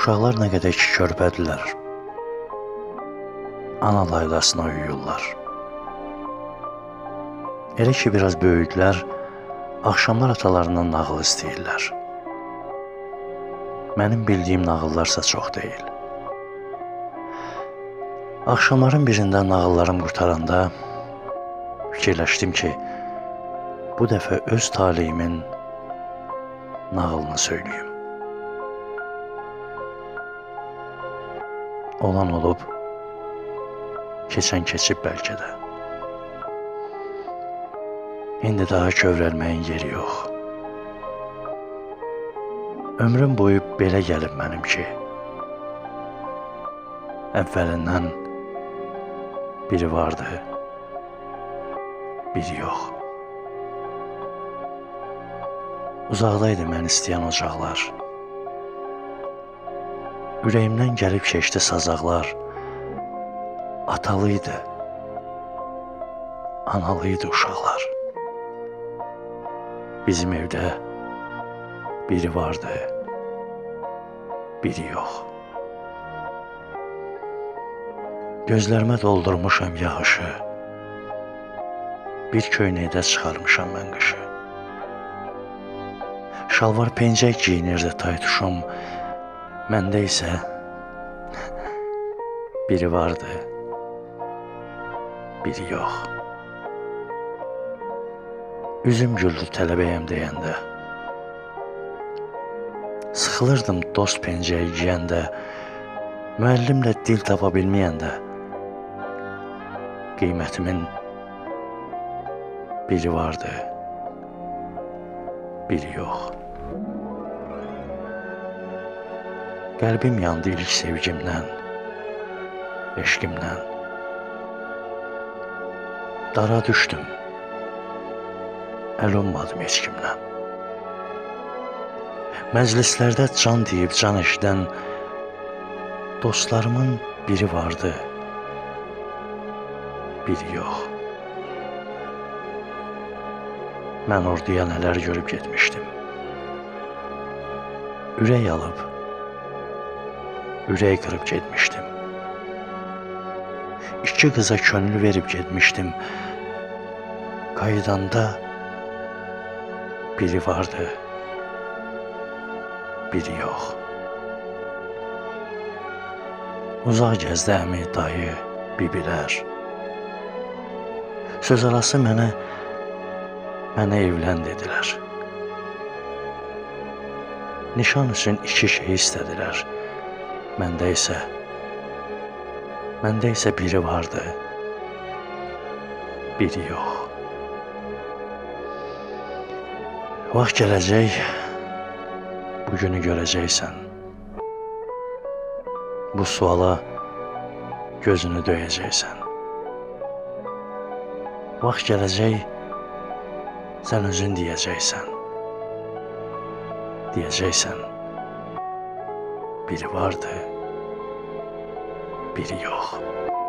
Uşaqlar nə qədər ki körpədirlər, ana laylasına uyuyurlar. Elə ki biraz böyüdülər, axşamlar atalarından nağıl istəyirlər. Mənim bildiyim nağıllarsa çox deyil. Axşamların birində nağıllarım qurtaranda fikirləşdim ki, bu dəfə öz taleyimin nağılını söyləyim. Olan olub, keçən keçib bəlkə də. İndi daha kövrəlməyin yeri yox. Ömrüm boyu belə gəlib mənim ki, əvvəlindən biri vardı, biri yox. Uzaqdaydı mən istəyən ocaqlar. Ürəyimdən gəlib keçdi sazaqlar. Atalıydı, analıydı uşaqlar. Bizim evdə biri vardı, biri yox. Gözlərimə doldurmuşam yağışı, bir köynəkdə çıxarmışam mən qışı. Şalvar pencək giyinirdi taytuşum, məndə isə biri vardı, biri yox. Üzüm güldü tələbəyəm deyəndə, sıxılırdım dost pencəyi giyəndə, müəllimlə dil tapa bilməyəndə, qiymətimin biri vardı, biri yox. Qəlbim yandı ilk sevgimdən, eşqimdən. Dara düşdüm, əl olmadım heç kimdən. Məclislərdə can deyib can eşidən dostlarımın biri vardı, biri yox. Mən orduya nələr görüb getmişdim. Ürək alıb, ürək qırıb getmişdim. İki qıza könül verib getmişdim. Qaydanda biri vardı, biri yox. Uzaq gəzdi əmi, dayı, bibilər. Söz arası mənə evlən dedilər. Nişan üçün iki şey istədilər. Məndə isə biri vardı, biri yox. Vaxt gələcək, bugünü görəcəksən. Bu suala gözünü döyəcəksən. Vaxt gələcək, sən özün deyəcəksən. Deyəcəksən, biri vardı, biri yox.